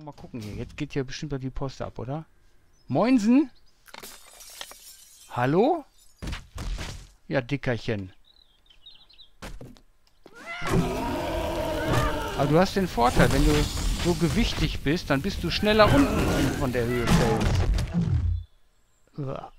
Mal gucken hier. Jetzt geht hier bestimmt die Post ab, oder? Moinsen? Hallo? Ja, Dickerchen. Aber du hast den Vorteil, wenn du so gewichtig bist, dann bist du schneller unten, wenn du von der Höhe fällst. Uah.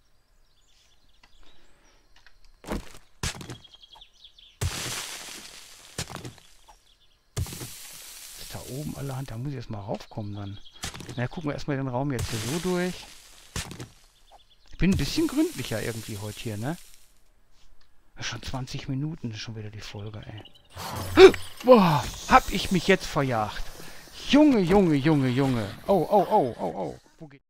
Ist da oben allerhand, da muss ich erst mal raufkommen dann. Na, gucken wir erstmal den Raum jetzt hier so durch. Ich bin ein bisschen gründlicher irgendwie heute hier, ne? Schon 20 Minuten ist schon wieder die Folge, ey. Boah, hab ich mich jetzt verjagt. Junge, Junge, Junge, Junge. Oh, oh, oh, oh, oh. Wo geht...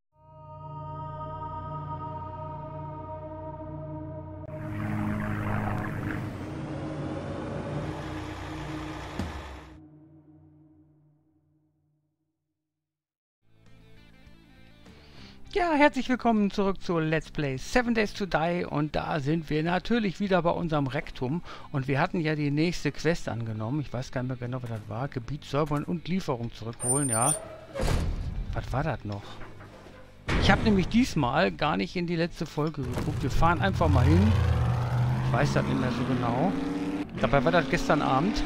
Ja, herzlich willkommen zurück zu Let's Play 7 Days to Die und da sind wir natürlich wieder bei unserem Rektum und wir hatten ja die nächste Quest angenommen. Ich weiß gar nicht mehr genau, was das war. Gebiet säubern und Lieferung zurückholen, ja. Was war das noch? Ich habe nämlich diesmal gar nicht in die letzte Folge geguckt. Wir fahren einfach mal hin. Ich weiß das nicht mehr so genau. Dabei war das gestern Abend.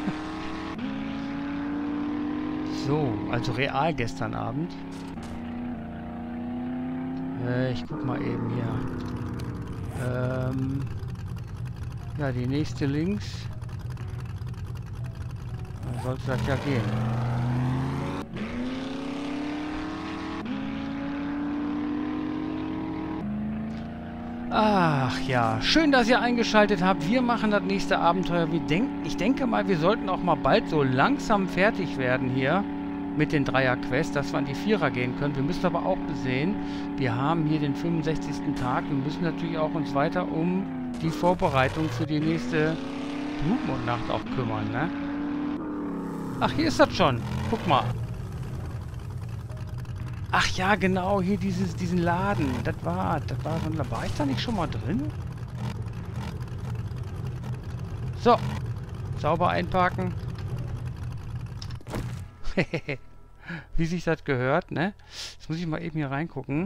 So, also real gestern Abend. Ich guck mal eben hier. Ja, die nächste links. Dann sollte das ja gehen. Ach ja, schön, dass ihr eingeschaltet habt. Wir machen das nächste Abenteuer. Ich denke mal, wir sollten auch mal bald so langsam fertig werden hier. Mit den Dreier-Quests, dass wir an die Vierer gehen können. Wir müssen aber auch besehen, wir haben hier den 65. Tag. Wir müssen natürlich auch uns weiter um die Vorbereitung für die nächste Blutmondnacht auch kümmern, ne? Ach, hier ist das schon. Guck mal. Ach ja, genau, hier diesen Laden. Das war so ein... War ich da nicht schon mal drin? So. Sauber einparken. Wie sich das gehört, ne? Jetzt muss ich mal eben hier reingucken.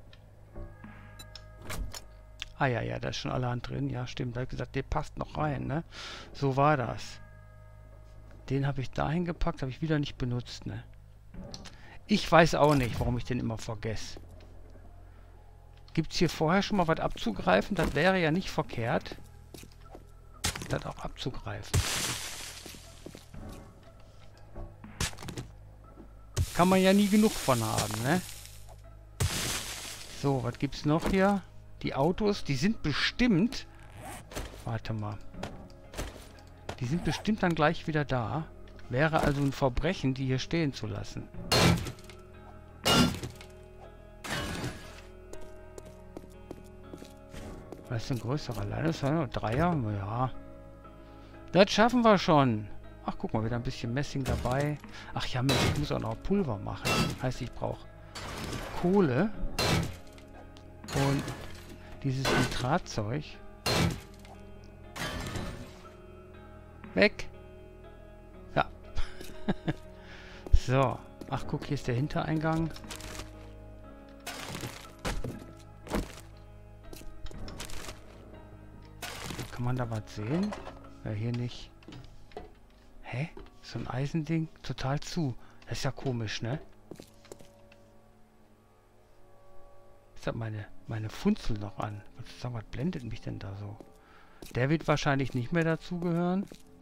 Ah ja, ja, da ist schon allerhand drin. Ja, stimmt. Da habe ich gesagt, der passt noch rein, ne? So war das. Den habe ich dahin gepackt, habe ich wieder nicht benutzt, ne? Ich weiß auch nicht, warum ich den immer vergesse. Gibt es hier vorher schon mal was abzugreifen? Das wäre ja nicht verkehrt, das auch abzugreifen. Kann man ja nie genug von haben, ne? So, was gibt's noch hier? Die Autos, die sind bestimmt... Warte mal. Die sind bestimmt dann gleich wieder da. Wäre also ein Verbrechen, die hier stehen zu lassen. Was ist ein größerer Landesfall? Dreier? Ja. Das schaffen wir schon. Ach, guck mal, wieder ein bisschen Messing dabei. Ach ja, Mensch, ich muss auch noch Pulver machen. Heißt, ich brauche Kohle und dieses Nitratzeug. Weg! Ja. So. Ach, guck, hier ist der Hintereingang. Kann man da was sehen? Ja, hier nicht. Hä? So ein Eisending? Total zu. Das ist ja komisch, ne? Ist das meine Funzel noch an? Was blendet mich denn da so? Der wird wahrscheinlich nicht mehr dazugehören.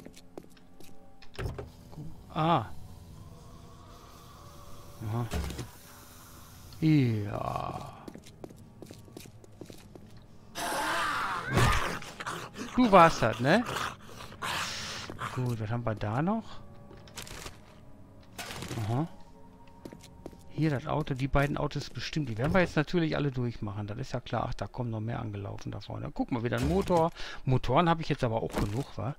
Ah. Aha. Ja. Du warst das, ne? Gut, was haben wir da noch? Aha. Hier das Auto, die beiden Autos bestimmt. Die werden wir jetzt natürlich alle durchmachen. Das ist ja klar. Ach, da kommen noch mehr angelaufen da vorne. Guck mal, wieder ein Motor. Motoren habe ich jetzt aber auch genug, wa?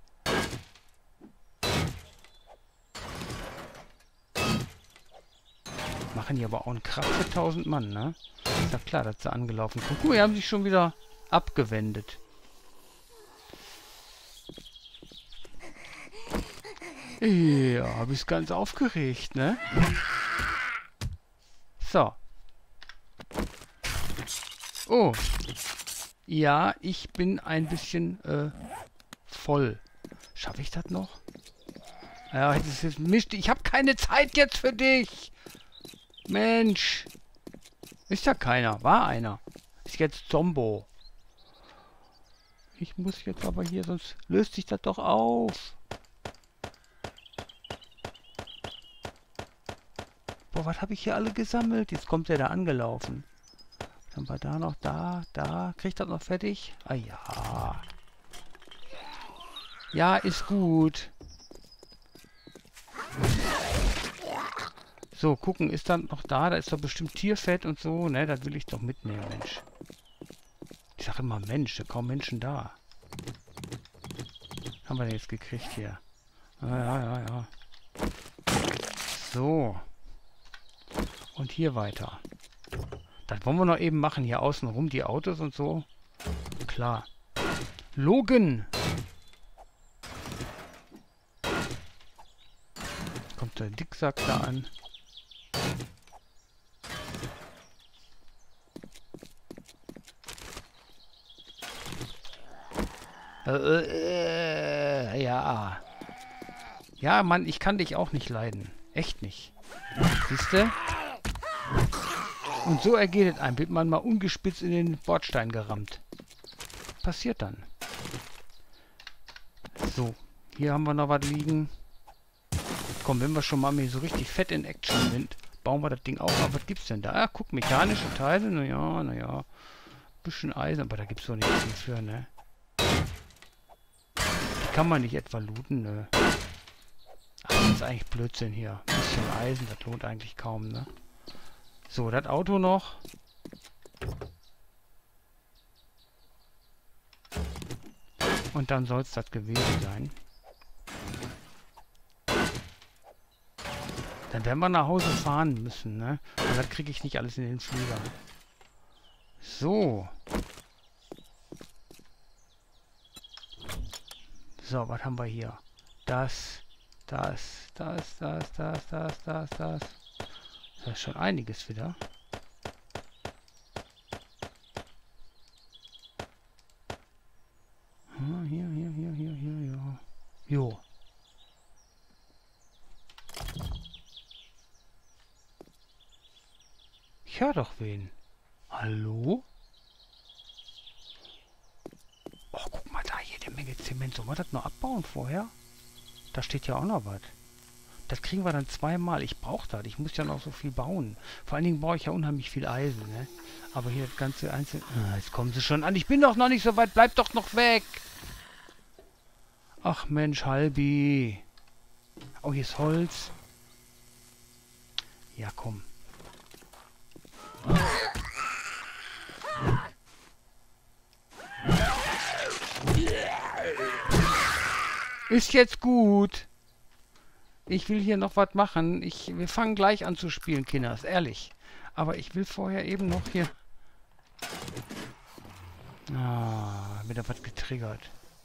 Machen die aber auch einen Krach für 1000 Mann, ne? Ist ja klar, dass sie angelaufen kommen. Guck mal, die haben sich schon wieder abgewendet. Ja, bist ganz aufgeregt, ne? So. Oh. Ja, ich bin ein bisschen voll. Schaffe ich das noch? Ja, das ist Mist. Ich habe keine Zeit jetzt für dich. Mensch. Ist ja keiner. War einer. Ist jetzt Zombo. Ich muss jetzt aber hier, sonst löst sich das doch auf. Boah, was habe ich hier alle gesammelt? Jetzt kommt der da angelaufen. Dann war da noch, da. Kriegt das noch fertig? Ah ja. Ja, ist gut. So, gucken, ist dann noch da? Da ist doch bestimmt Tierfett und so, ne? Das will ich doch mitnehmen, Mensch. Ich sag immer Mensch, da kaum Menschen da. Haben wir denn jetzt gekriegt hier? Ja. So. Und hier weiter. Das wollen wir noch eben machen, hier außen rum, die Autos und so. Klar. Logan! Kommt der Dicksack da an. Ja. Ja, Mann, ich kann dich auch nicht leiden. Echt nicht. Siehste? Und so ergeht es einem. Wird man mal ungespitzt in den Bordstein gerammt. Passiert dann. So. Hier haben wir noch was liegen. Komm, wenn wir schon mal so richtig fett in Action sind, bauen wir das Ding auf. Aber was gibt's denn da? Ah, guck, mechanische Teile. Naja. Bisschen Eisen, aber da gibt's doch nicht viel für, ne? Die kann man nicht etwa looten, ne? Ach, das ist eigentlich Blödsinn hier. Ein bisschen Eisen, das lohnt eigentlich kaum, ne? So, das Auto noch. Und dann soll es das gewesen sein. Dann werden wir nach Hause fahren müssen, ne? Und das kriege ich nicht alles in den Flieger. So. So, was haben wir hier? Das. Das ist schon einiges wieder. Hier, ja. Jo. Ich höre doch wen. Hallo? Oh, guck mal da, jede Menge Zement. Sollen wir das noch abbauen vorher? Da steht ja auch noch was. Das kriegen wir dann zweimal. Ich brauche das. Ich muss ja noch so viel bauen. Vor allen Dingen brauche ich ja unheimlich viel Eisen, ne? Aber hier das ganze einzelne... Ah, jetzt kommen sie schon an. Ich bin doch noch nicht so weit. Bleib doch noch weg. Ach Mensch, Halbi. Oh, hier ist Holz. Ja, komm. Ist jetzt gut. Ich will hier noch was machen. Wir fangen gleich an zu spielen, Kinders. Ehrlich. Aber ich will vorher eben noch hier... Ah, wieder was getriggert.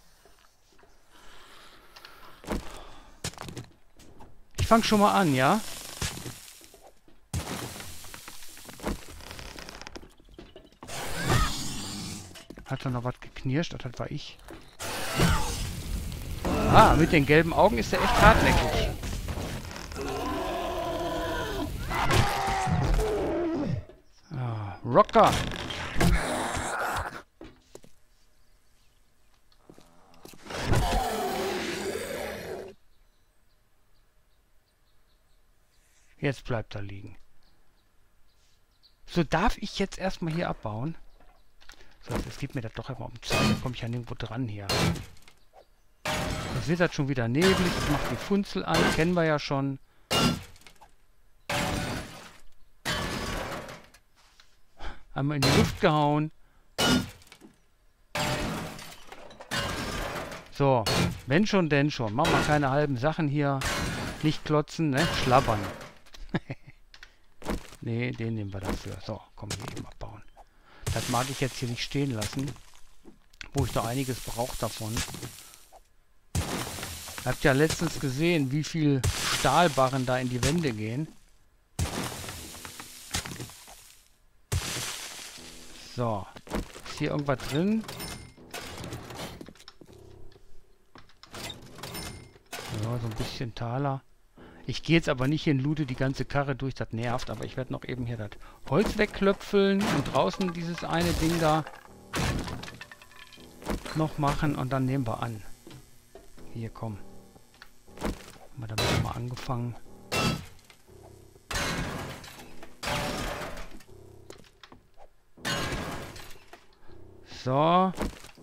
Ich fange schon mal an, ja? Hat da noch was geknirscht? Das war ich. Ah, mit den gelben Augen ist er echt hartnäckig. Ah, Rocker. Jetzt bleibt er liegen. So, darf ich jetzt erstmal hier abbauen? So, jetzt gibt mir das doch einmal um Zeit. Da komme ich ja nirgendwo dran hier. Jetzt wird das schon wieder neblig. Ich mache die Funzel an. Kennen wir ja schon. Einmal in die Luft gehauen. So, wenn schon, denn schon. Machen wir keine halben Sachen hier. Nicht klotzen, ne? Schlabbern. Ne, den nehmen wir dafür. So, komm, hier eben abbauen. Das mag ich jetzt hier nicht stehen lassen. Wo ich da einiges brauche davon. Habt ja letztens gesehen, wie viel Stahlbarren da in die Wände gehen. So. Ist hier irgendwas drin? Ja, so ein bisschen Taler. Ich gehe jetzt aber nicht hin, loote die ganze Karre durch, das nervt. Aber ich werde noch eben hier das Holz wegklöpfeln und draußen dieses eine Ding da noch machen und dann nehmen wir an. Hier, komm. Haben wir damit mal angefangen. So.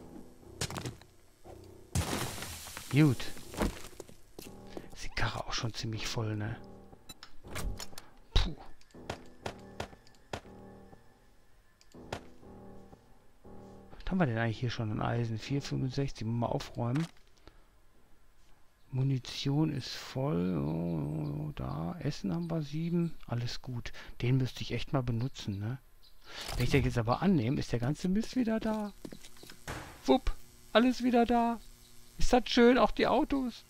Gut. Ist die Karre auch schon ziemlich voll, ne? Puh. Was haben wir denn eigentlich hier schon an Eisen? 4,65. Mal aufräumen. Munition ist voll. Oh, da. Essen haben wir 7. Alles gut. Den müsste ich echt mal benutzen, ne? Wenn ich den jetzt aber annehme, ist der ganze Mist wieder da. Wupp. Alles wieder da. Ist das schön? Auch die Autos.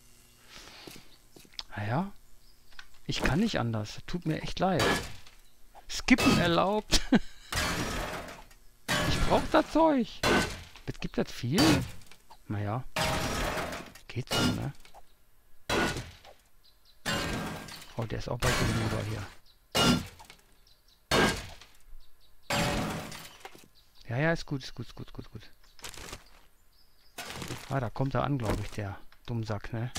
Naja. Ich kann nicht anders. Tut mir echt leid. Skippen erlaubt. Ich brauche das Zeug. Jetzt gibt das viel? Naja. Geht so, ne? Oh, der ist auch bald hinüber hier. Ja, ja, ist gut, ist gut, ist gut, gut, gut. Ah, da kommt er an, glaube ich, der Dummsack, ne?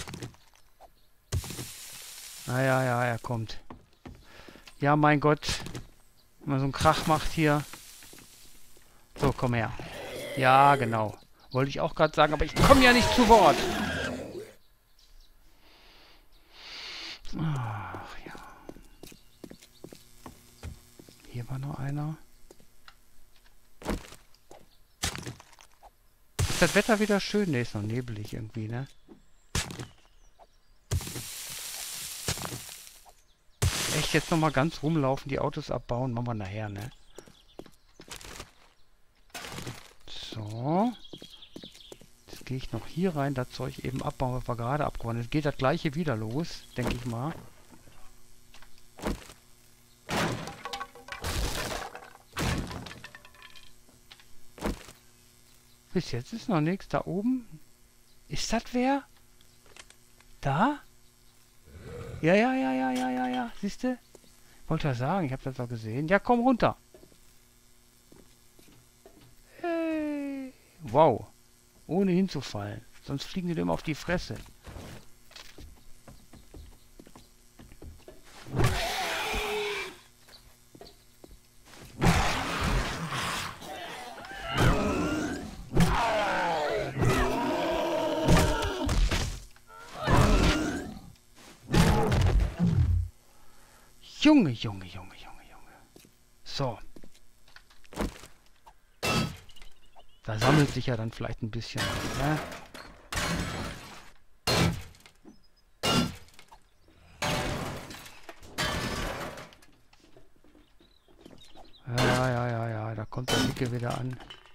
Ah, ja, ja, er kommt. Ja, mein Gott. Wenn man so einen Krach macht hier. So, komm her. Ja, genau. Wollte ich auch gerade sagen, aber ich komme ja nicht zu Wort. Ach, ja. Hier war noch einer. Ist das Wetter wieder schön? Ne, ist noch nebelig irgendwie, ne? Echt, jetzt nochmal ganz rumlaufen, die Autos abbauen, machen wir nachher, ne? So. Jetzt gehe ich noch hier rein, das Zeug eben abbauen, was wir gerade abgebaut haben. Jetzt geht das gleiche wieder los, denke ich mal. Bis jetzt ist noch nichts. Da oben. Ist das wer? Da? Ja, ja, ja, ja, ja, ja, ja. Siehst du? Wollte ja sagen, ich habe das doch gesehen. Ja, komm runter. Hey. Wow. Ohne hinzufallen. Sonst fliegen die dem auf die Fresse. Junge, Junge, Junge, Junge, Junge. So. Da sammelt sich ja dann vielleicht ein bisschen was, ne? Ja, ja, ja, ja, da kommt der Dicke wieder an.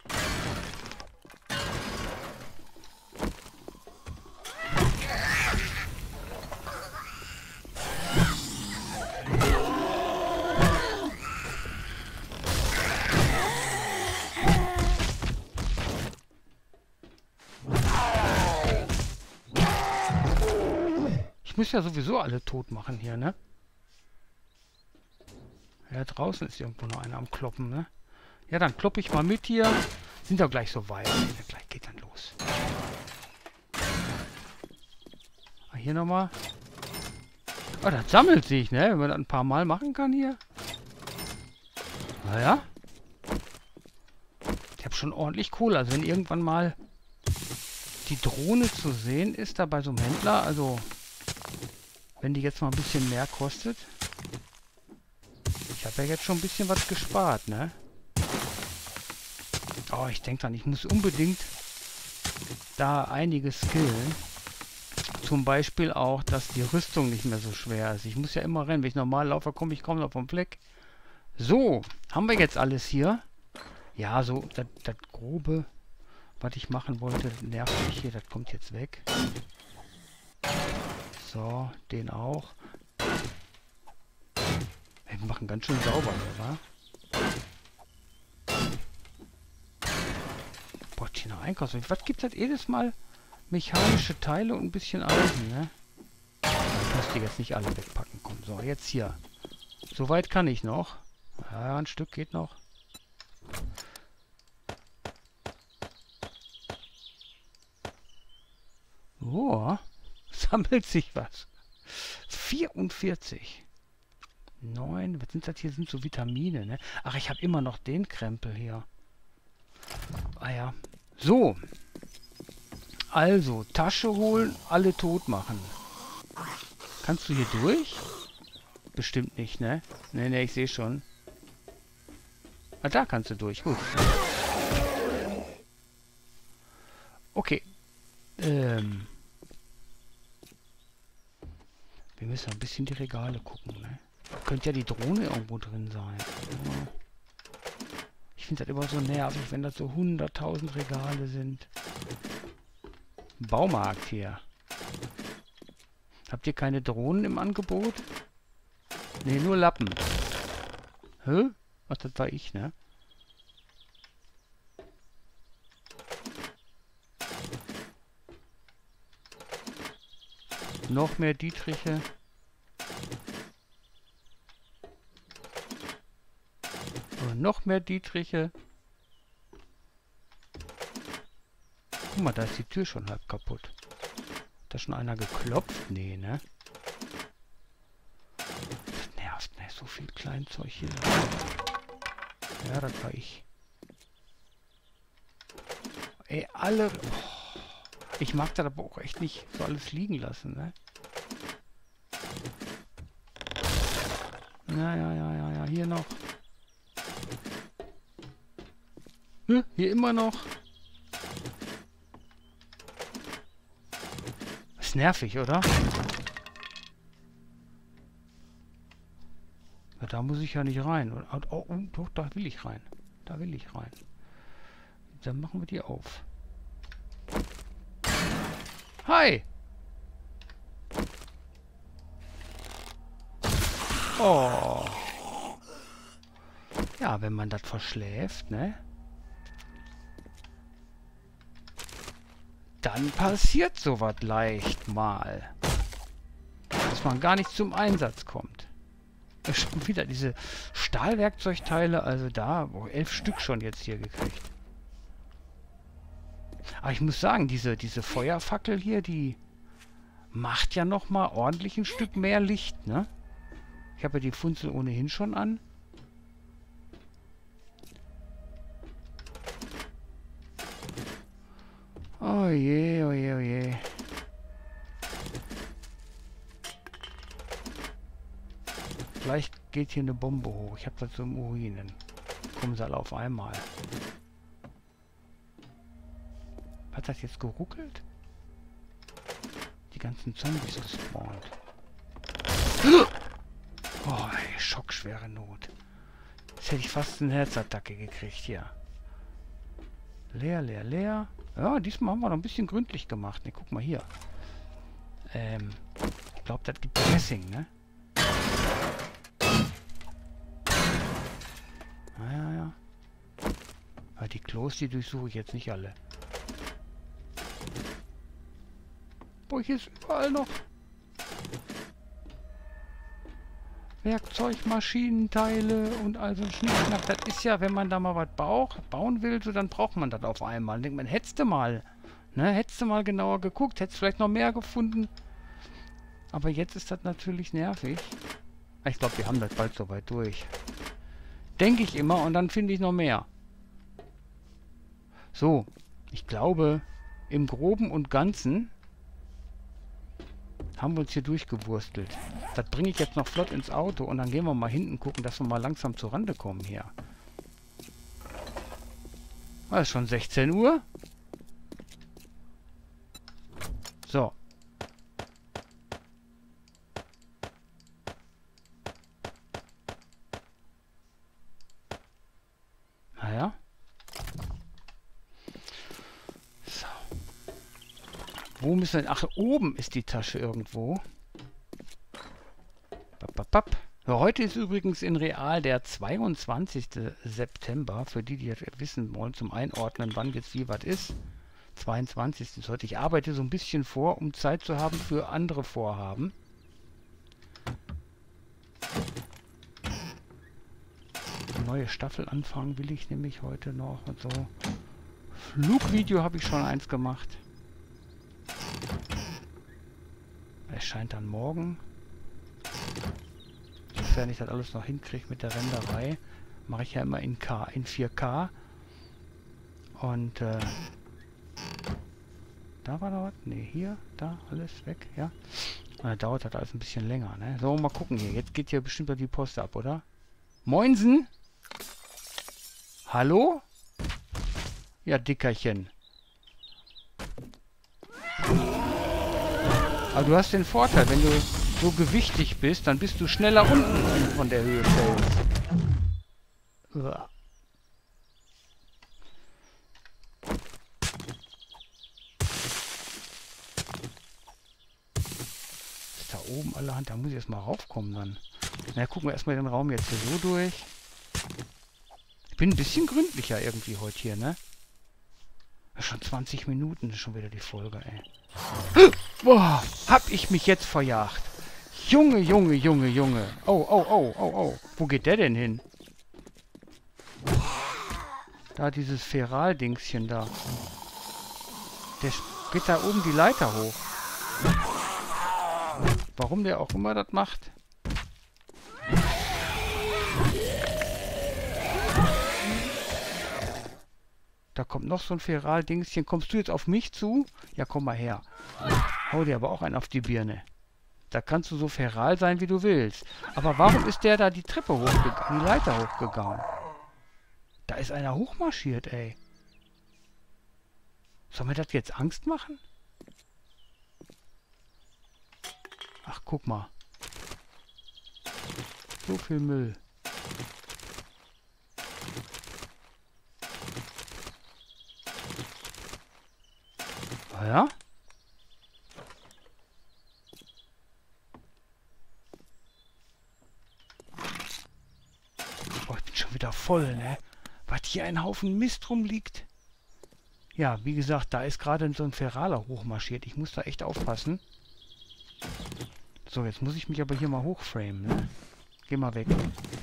Ich muss ja sowieso alle tot machen hier, ne? Ja, draußen ist irgendwo noch einer am Kloppen, ne? Ja, dann kloppe ich mal mit hier. Sind doch gleich so weit. Ja, gleich geht dann los. Ah, hier nochmal. Oh, das sammelt sich, ne? Wenn man das ein paar Mal machen kann hier. Naja. Ich habe schon ordentlich Kohle. Also wenn irgendwann mal die Drohne zu sehen ist, da bei so einem Händler, also wenn die jetzt mal ein bisschen mehr kostet. Ich habe ja jetzt schon ein bisschen was gespart, ne? Oh, ich denke dann, ich muss unbedingt da einiges skillen. Zum Beispiel auch, dass die Rüstung nicht mehr so schwer ist. Ich muss ja immer rennen. Wenn ich normal laufe, komme ich kaum noch vom Fleck. So, haben wir jetzt alles hier? Ja, so das Grobe, was ich machen wollte, nervt mich hier. Das kommt jetzt weg. So, den auch. Wir machen ganz schön sauber, oder? bisschen noch einkaufen. Was gibt es halt jedes Mal? Mechanische Teile und ein bisschen Eisen, ne? Ich muss die jetzt nicht alle wegpacken. Komm, so, jetzt hier. Soweit kann ich noch. Ja, ein Stück geht noch. Oh, sammelt sich was. 44. 9, was sind das hier? Sind so Vitamine, ne? Ach, ich habe immer noch den Krempel hier. Ah ja. So. Also, Tasche holen, alle tot machen. Kannst du hier durch? Bestimmt nicht, ne? Ne, ich sehe schon. Ah, da kannst du durch. Gut. Okay. Wir müssen ein bisschen die Regale gucken, ne? Könnte ja die Drohne irgendwo drin sein. Ja. Ich finde das immer so nervig, wenn das so 100.000 Regale sind. Baumarkt hier. Habt ihr keine Drohnen im Angebot? Ne, nur Lappen. Hä? Ach, das war ich, ne? Noch mehr Dietriche. Und noch mehr Dietriche. Guck mal, da ist die Tür schon halb kaputt. Hat da schon einer geklopft? Nee, ne? Das nervt, ne? So viel Kleinzeug hier. Ja, das war ich. Ey, alle... Oh, ich mag das aber auch echt nicht so alles liegen lassen, ne? Ja, hier noch. Hier immer noch. Ist nervig, oder? Ja, da muss ich ja nicht rein. Oh, doch, da will ich rein. Da will ich rein. Dann machen wir die auf. Hi! Oh. Ja, wenn man das verschläft, ne? Dann passiert sowas leicht mal. Dass man gar nicht zum Einsatz kommt. Schon wieder diese Stahlwerkzeugteile, also da, 11 Stück schon jetzt hier gekriegt. Aber ich muss sagen, diese Feuerfackel hier, die macht ja noch mal ordentlich ein Stück mehr Licht, ne? Ich habe ja die Funzel ohnehin schon an. Oh je, oh je, oh je. Vielleicht geht hier eine Bombe hoch. Ich habe das so im Urin. Kommen sie alle auf einmal. Hat das jetzt geruckelt? Die ganzen Zombies gespawnt. Oh, ey, schockschwere Not. Jetzt hätte ich fast eine Herzattacke gekriegt hier. Leer, leer, leer. Ja, diesmal haben wir noch ein bisschen gründlich gemacht. Ne, guck mal hier. Ich glaube, das gibt Messing, ne? Ja. Aber die Klos, die durchsuche ich jetzt nicht alle. Boah, hier ist überall noch Werkzeug, Maschinenteile und also Schnickschnack. Das ist ja, wenn man da mal was bauen will, so dann braucht man das auf einmal. Dann denkt man, hättest du mal, ne? Hättest du mal genauer geguckt, hättest vielleicht noch mehr gefunden. Aber jetzt ist das natürlich nervig. Ich glaube, wir haben das bald soweit durch. Denke ich immer und dann finde ich noch mehr. So, ich glaube, im Groben und Ganzen haben wir uns hier durchgewurstelt. Das bringe ich jetzt noch flott ins Auto und dann gehen wir mal hinten gucken, dass wir mal langsam zur Rande kommen hier. Es ist schon 16 Uhr. So. Naja. So. Wo müssen wir... Ach, oben ist die Tasche irgendwo. Ja, heute ist übrigens in real der 22. September, für die, die jetzt wissen wollen, zum Einordnen, wann jetzt wie was ist. 22. ist heute. Ich arbeite so ein bisschen vor, um Zeit zu haben für andere Vorhaben. Eine neue Staffel anfangen will ich nämlich heute noch und so. Flugvideo habe ich schon eins gemacht. Erscheint dann morgen. Sofern ich das alles noch hinkriege mit der Renderei, mache ich ja immer in 4K. Und da war noch was? Ne, hier, da, alles weg, ja. Und dann dauert das alles ein bisschen länger, ne? So, mal gucken hier. Jetzt geht hier bestimmt die Post ab, oder? Moinsen! Hallo? Ja, Dickerchen. Aber du hast den Vorteil, wenn du so gewichtig bist, dann bist du schneller unten, wenn du von der Höhe fällst. Uah. Ist da oben allerhand, da muss ich erstmal raufkommen dann. Na, gucken wir erstmal den Raum jetzt hier so durch. Ich bin ein bisschen gründlicher irgendwie heute hier, ne? Schon 20 Minuten ist schon wieder die Folge, ey. Boah, hab ich mich jetzt verjagt. Junge, Junge, Junge, Junge. Oh, oh, oh, oh, oh. Wo geht der denn hin? Da dieses Feral-Dingschen da. Der geht da oben die Leiter hoch. Warum der auch immer das macht? Da kommt noch so ein Feral-Dingschen. Kommst du jetzt auf mich zu? Ja, komm mal her. Hau dir aber auch einen auf die Birne. Da kannst du so feral sein, wie du willst. Aber warum ist der da die Treppe hochgegangen, die Leiter hochgegangen? Da ist einer hochmarschiert, ey. Soll mir das jetzt Angst machen? Ach, guck mal. So viel Müll. Ah ja? Oh, ich bin schon wieder voll, ne? Was hier ein Haufen Mist rumliegt. Ja, wie gesagt, da ist gerade so ein Feraler hochmarschiert. Ich muss da echt aufpassen. So, jetzt muss ich mich aber hier mal hochframen, ne? Geh mal weg.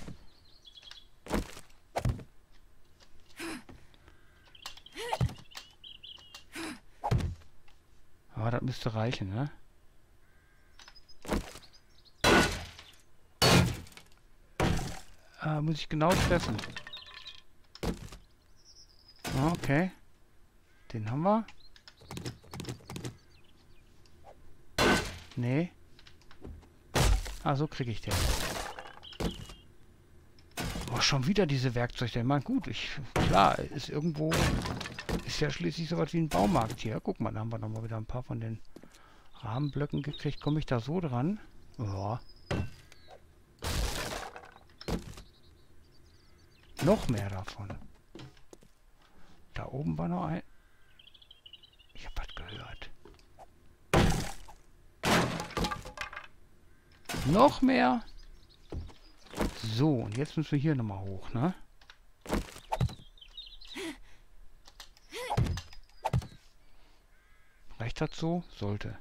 Aber das müsste reichen, ne? Muss ich genau treffen. Okay. Den haben wir. Nee. Ah, so kriege ich den. Oh, schon wieder diese Werkzeuge. Man, gut, klar, ist irgendwo, ist ja schließlich sowas wie ein Baumarkt hier. Guck mal, da haben wir nochmal wieder ein paar von den Rahmenblöcken gekriegt. Komme ich da so dran? Ja. Noch mehr davon. Da oben war noch ein... Ich habe was gehört. Noch mehr. So, und jetzt müssen wir hier nochmal hoch, ne? Reicht das so? Sollte.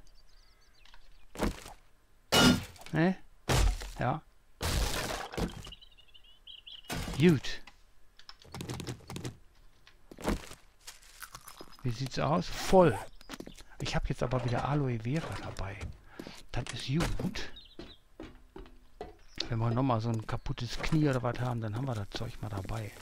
Ne? Ja. Gut. Wie sieht's aus? Voll. Ich habe jetzt aber wieder Aloe Vera dabei. Das ist gut. Wenn wir nochmal so ein kaputtes Knie oder was haben, dann haben wir das Zeug mal dabei.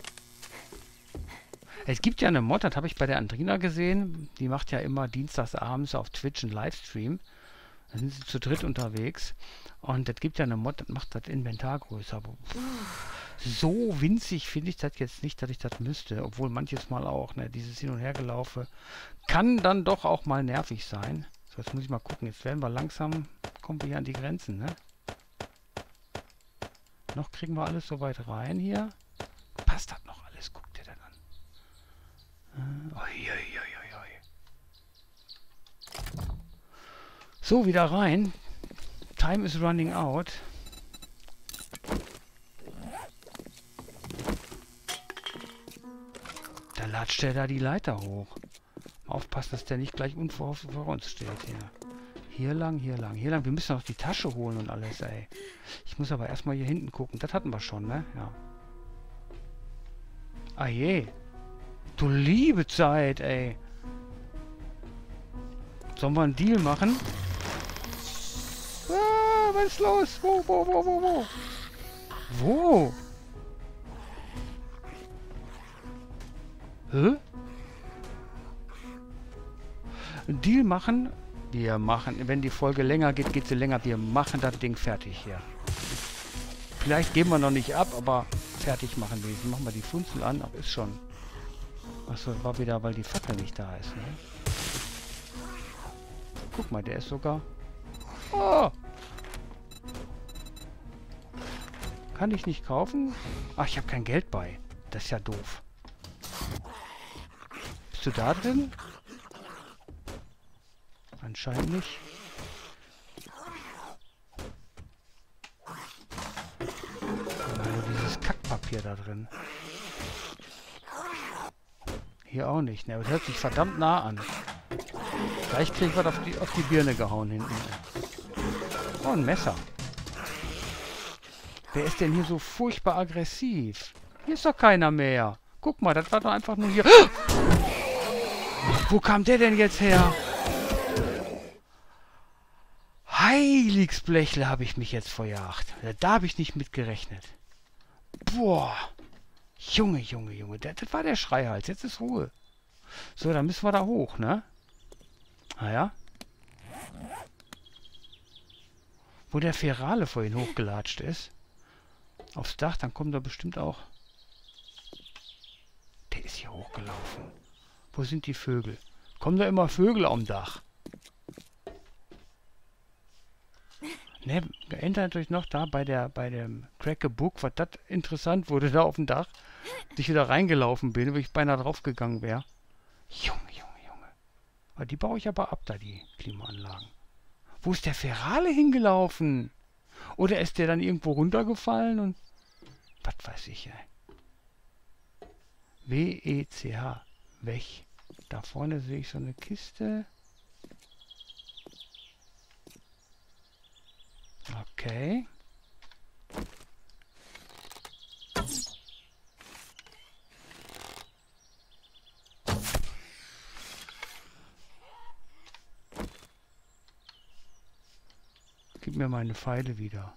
Es gibt ja eine Mod, das habe ich bei der Andrina gesehen. Die macht ja immer dienstags abends auf Twitch einen Livestream. Da sind sie zu dritt unterwegs. Und es gibt ja eine Mod, das macht das Inventar größer. Aber so winzig finde ich das jetzt nicht, dass ich das müsste. Obwohl manches Mal auch, ne, dieses Hin- und Hergelaufe kann dann doch auch mal nervig sein. So, jetzt muss ich mal gucken. Jetzt werden wir langsam, kommen wir hier an die Grenzen, ne? Noch kriegen wir alles so weit rein hier. Passt das noch alles? Guckt ihr das an. Oi, oi, oi, oi. So, wieder rein. Time is running out. latscht der da die Leiter hoch. Aufpassen, dass der nicht gleich unverhofft vor uns steht hier. Hier lang, hier lang, hier lang. Wir müssen noch die Tasche holen und alles, ey. Ich muss aber erstmal hier hinten gucken. Das hatten wir schon, ne? Ja. Ah je. Du liebe Zeit, ey. Sollen wir einen Deal machen? Ah, was ist los? Wo? Wo? Hä? Einen Deal machen? Wir machen, wenn die Folge länger geht, geht sie länger. Wir machen das Ding fertig hier. Vielleicht geben wir noch nicht ab, aber fertig machen wir. Machen wir die Funzel an, aber ist schon. Achso, war wieder, weil die Fackel nicht da ist, ne? Guck mal, der ist sogar... Oh! Kann ich nicht kaufen? Ach, ich habe kein Geld bei. Das ist ja doof. Bist du da drin? Anscheinend nicht. Also dieses Kackpapier da drin. Hier auch nicht, ne? Das hört sich verdammt nah an. Gleich krieg ich was auf die Birne gehauen hinten. Oh, ein Messer. Wer ist denn hier so furchtbar aggressiv? Hier ist doch keiner mehr. Guck mal, das war doch einfach nur hier. Wo kam der denn jetzt her? Heiligsblechle, habe ich mich jetzt verjagt. Da habe ich nicht mit gerechnet. Boah. Junge. Das war der Schreihals. Jetzt ist Ruhe. So, dann müssen wir da hoch, ne? Naja. Wo der Ferale vorhin hochgelatscht ist. Aufs Dach, dann kommt er bestimmt auch. Der ist hier hochgelaufen. Wo sind die Vögel? Kommen da immer Vögel am Dach? Ne, erinnert natürlich noch da bei dem Crack-a-Book, was das interessant wurde da auf dem Dach. Dass ich wieder reingelaufen bin, wo ich beinahe draufgegangen wäre. Junge. Aber die baue ich aber ab, da die Klimaanlagen. Wo ist der Ferale hingelaufen? Oder ist der dann irgendwo runtergefallen und... Was weiß ich, ey. W-E-C-H. Weg. Da vorne sehe ich so eine Kiste. Okay. Gib mir meine Pfeile wieder.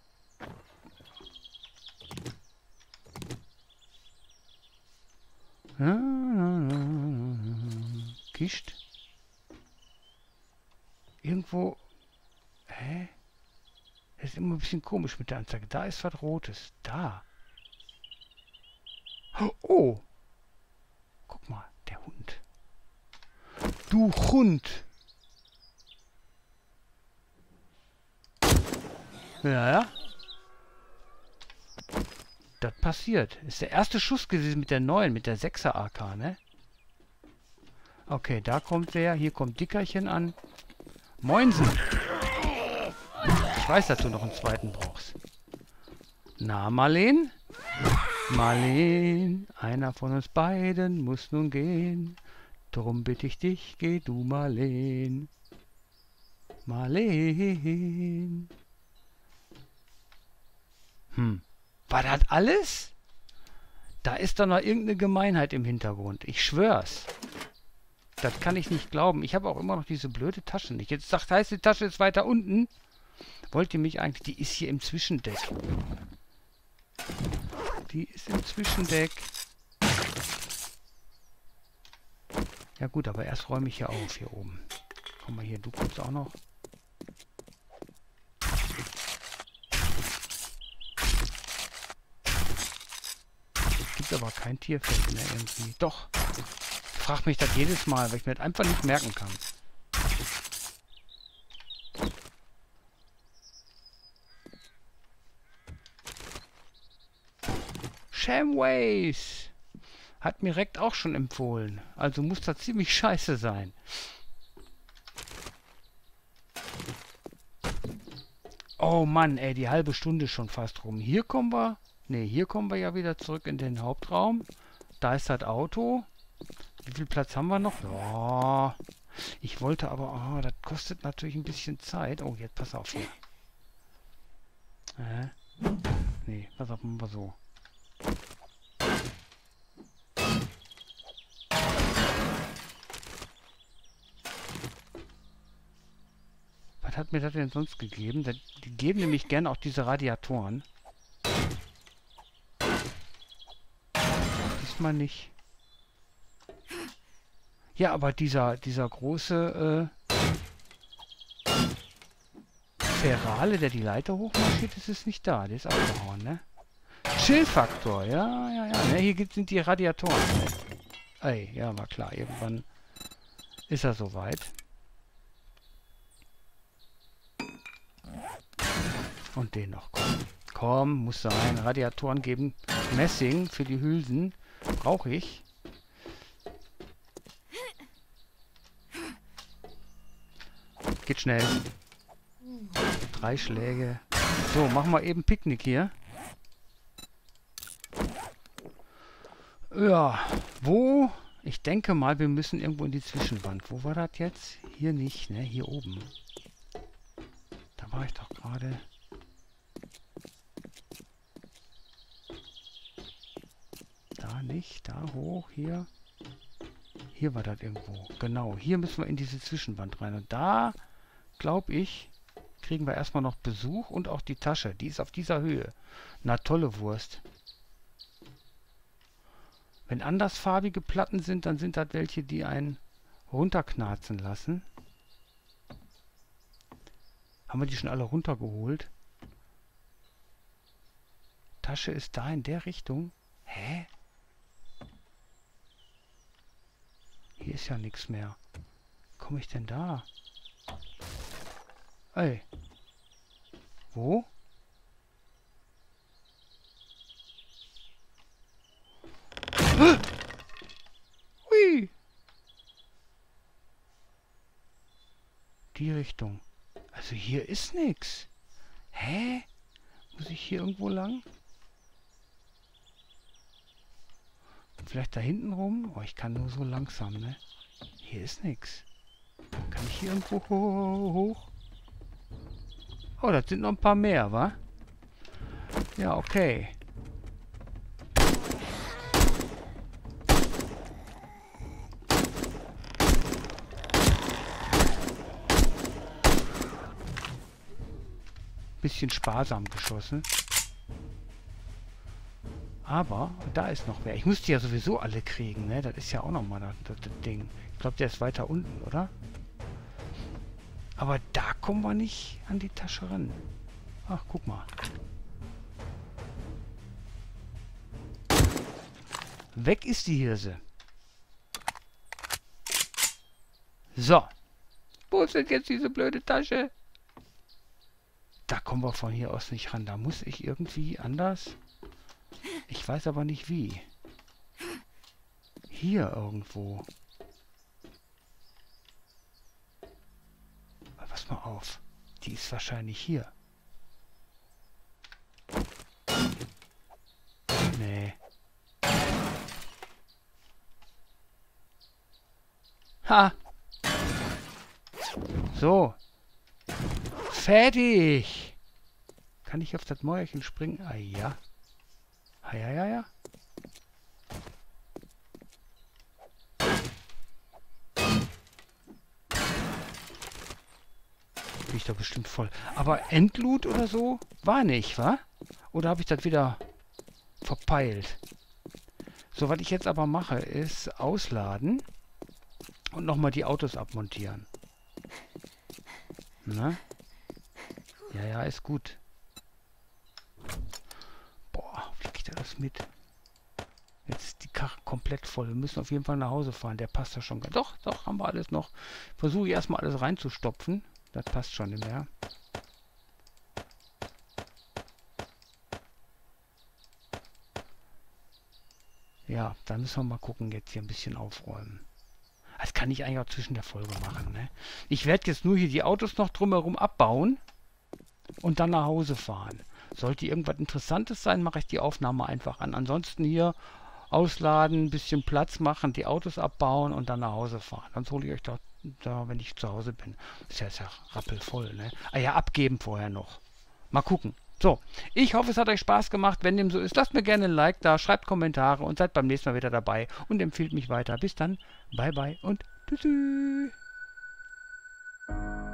Kist. Irgendwo... Hä? Das ist immer ein bisschen komisch mit der Anzeige. Da ist was Rotes. Da. Oh! Guck mal, der Hund. Du Hund! Ja. Das passiert. Ist der erste Schuss gewesen mit der neuen, mit der 6er AK, ne? Okay, da kommt der. Hier kommt Dickerchen an. Moinsen! Ich weiß, dass du noch einen zweiten brauchst. Na, Marleen? Marleen, einer von uns beiden muss nun gehen. Drum bitte ich dich, geh du, Marleen. Marleen. War das alles? Da ist doch noch irgendeine Gemeinheit im Hintergrund. Ich schwör's. Das kann ich nicht glauben. Ich habe auch immer noch diese blöde Tasche nicht. Jetzt sagt, heißt die Tasche ist weiter unten. Wollt ihr mich eigentlich... Die ist hier im Zwischendeck. Die ist im Zwischendeck. Ja gut, aber erst räume ich hier auf, hier oben. Komm mal hier, du kommst auch noch. Gibt aber kein Tierfeld mehr irgendwie. Doch. Ich frage mich das jedes Mal, weil ich mir das einfach nicht merken kann. Shamways hat mir direkt auch schon empfohlen. Also muss das ziemlich scheiße sein. Oh Mann, ey, die halbe Stunde ist schon fast rum. Hier kommen wir... Ne, hier kommen wir ja wieder zurück in den Hauptraum. Da ist das Auto. Wie viel Platz haben wir noch? Ja. Ich wollte aber... Oh, das kostet natürlich ein bisschen Zeit. Oh, jetzt pass auf hier. Nee, pass auf, machen wir so. Was hat mir das denn sonst gegeben? Die geben nämlich gerne auch diese Radiatoren. Diesmal nicht. Ja, aber dieser große Ferale, der die Leiter hochmarschiert, ist nicht da. Der ist abgehauen, ne? Chill-Faktor, ja. Ne, hier sind die Radiatoren. Ey, ja, war klar. Irgendwann ist er soweit. Und den noch. Komm, muss sein. Radiatoren geben. Messing für die Hülsen. Brauche ich. Geht schnell. 3 Schläge. So, machen wir eben Picknick hier. Ja, wo? Ich denke mal, wir müssen irgendwo in die Zwischenwand. Wo war das jetzt? Hier nicht, ne? Hier oben. Da war ich doch gerade. Da nicht, da hoch, hier. Hier war das irgendwo. Genau, hier müssen wir in diese Zwischenwand rein. Und da, glaube ich, kriegen wir erstmal noch Besuch und auch die Tasche. Die ist auf dieser Höhe. Na, tolle Wurst. Wenn andersfarbige Platten sind, dann sind das welche, die einen runterknarzen lassen. Haben wir die schon alle runtergeholt? Tasche ist da in der Richtung. Hä? Hier ist ja nichts mehr. Wie komme ich denn da? Ey. Wo? Hui. Die Richtung. Also hier ist nichts. Hä? Muss ich hier irgendwo lang? Vielleicht da hinten rum? Oh, ich kann nur so langsam, ne? Hier ist nichts. Kann ich hier irgendwo hoch? Oh, das sind noch ein paar mehr, wa? Ja, okay. Bisschen sparsam geschossen. Aber da ist noch wer. Ich muss die ja sowieso alle kriegen, ne? Das ist ja auch nochmal das Ding. Ich glaube, der ist weiter unten, oder? Aber da kommen wir nicht an die Tasche ran. Ach, guck mal. Weg ist die Hirse. So. Wo ist denn jetzt diese blöde Tasche? Da kommen wir von hier aus nicht ran. Da muss ich irgendwie anders... Ich weiß aber nicht wie. Hier irgendwo. Pass mal auf. Die ist wahrscheinlich hier. Nee. Ha! So. Fertig! Kann ich auf das Mäuerchen springen? Ah ja. Ja. Bin ich doch bestimmt voll. Aber Endloot oder so? War nicht, wa? Oder habe ich das wieder verpeilt? So, was ich jetzt aber mache, ist ausladen und nochmal die Autos abmontieren. Na? Ja, ist gut. Das mit. Jetzt ist die Karre komplett voll. Wir müssen auf jeden Fall nach Hause fahren. Der passt ja schon. Doch, haben wir alles noch. Versuche ich erstmal alles reinzustopfen. Das passt schon nicht mehr. Ja, dann müssen wir mal gucken, jetzt hier ein bisschen aufräumen. Das kann ich eigentlich auch zwischen der Folge machen, ne? Ich werde jetzt nur hier die Autos noch drumherum abbauen und dann nach Hause fahren. Sollte irgendwas Interessantes sein, mache ich die Aufnahme einfach an. Ansonsten hier ausladen, ein bisschen Platz machen, die Autos abbauen und dann nach Hause fahren. Sonst hole ich euch doch da, wenn ich zu Hause bin. Ist ja rappelvoll, ne? Ah ja, abgeben vorher noch. Mal gucken. So, ich hoffe, es hat euch Spaß gemacht. Wenn dem so ist, lasst mir gerne ein Like da, schreibt Kommentare und seid beim nächsten Mal wieder dabei und empfiehlt mich weiter. Bis dann, bye bye und tschüssi.